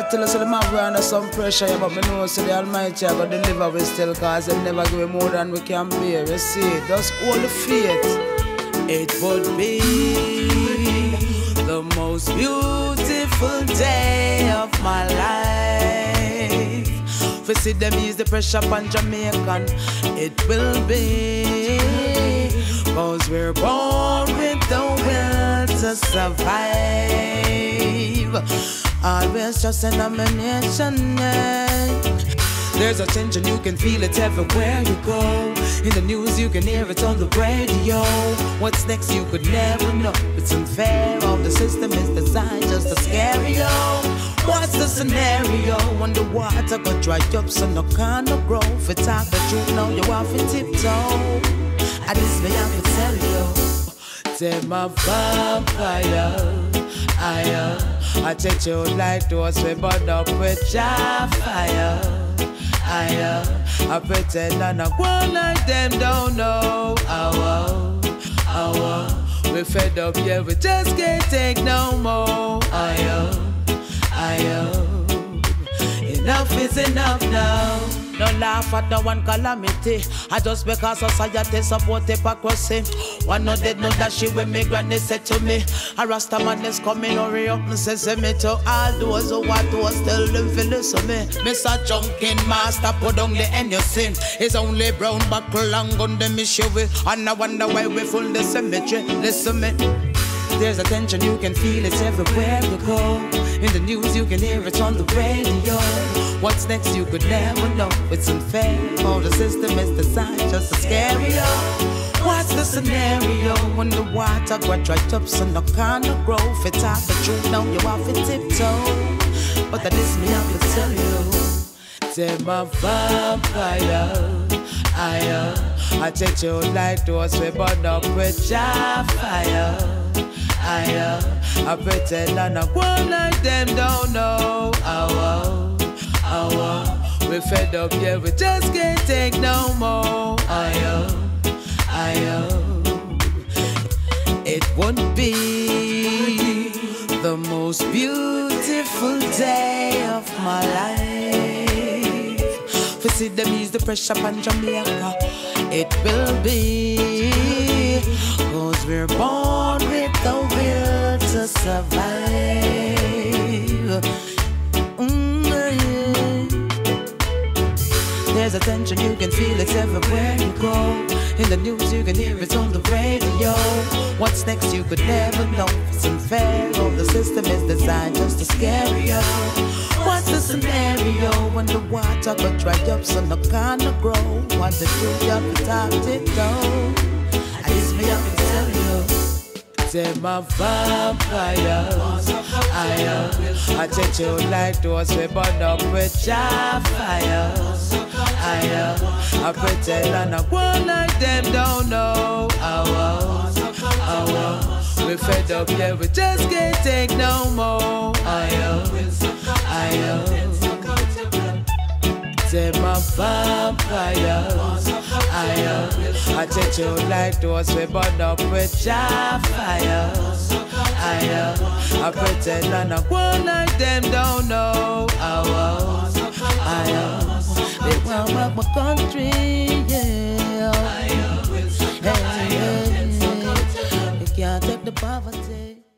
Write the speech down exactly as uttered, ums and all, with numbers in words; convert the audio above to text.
tell us that the man we're under some pressure, yeah, but me know so the Almighty I got deliver we still, cause they never give me more than we can bear. You see, just hold the faith. It would be the most beautiful day of my life. We see them ease the pressure upon Jamaican. It will be, cause we're born with the will to survive. Always just an nomination, yeah. There's a tension, you can feel it everywhere you go. In the news, you can hear it on the radio. What's next, you could never know. It's unfair, all the system is designed just to scare you. What's the scenario? Underwater, got dry up, so no kind of growth. It's talk the truth, now you off in tiptoe. At least me, I can tell you. Take my vampire, I uh, I take you like those we burn up with your fire. I uh, I pretend and I go like them don't know. Oh, oh, oh, oh. We fed up, yeah, we just can't take no more. I uh, I uh, enough is enough now. No laugh at the one calamity. I just because society support hypocrisy. One no dead, no that shit when me granny said to me. A Rasta man is coming, hurry up and says me to all those who want to tell them feel listen me. Mister Junkin Master put on the end you sin. It's only brown buckle and gun them issue with. And I wonder why we full the cemetery. Listen me. There's a tension, you can feel it everywhere you go. In the news, you can hear it on the radio. What's next, you could never know. It's unfair, all the system is designed just to scare you. What's the scenario? When the water got dried up, so no kind of growth. It's out the truth, now you're off in tiptoe. But that is me, I will tell you. Take my vampire, I uh, I take you like those we burn up with your fire. I uh, I pretend and I go like them don't know. Oh, oh, oh, oh. We fed up, yeah, we just can't take no more. I uh, I uh, it won't be the most beautiful day of my life. We see them ease the pressure upon Jamaica. It will be, cause we're born with the will to survive. Mm, yeah. There's a tension, you can feel it everywhere you go. In the news, you can hear it on the radio. What's next, you could never know. It's unfair, all the system is designed just to scare you. What's the scenario? When the water got dry up, so no kind of grow. What the truth you have to talk it down. At least me, I can tell you. Take my vampire, I uh, I take you like those we burn up with your fire. I uh, I pretend and I go like them don't know. Oh, oh, oh, oh. We fed up, yeah, we just can't take no more. I uh, I uh, take my vampire, I uh, I take you like those we burn up with your fire. I uh, I pretend and I go like them don't know. Oh, oh, I uh, they want rock my country, yeah. Hey, hey, hey. You can't take the poverty.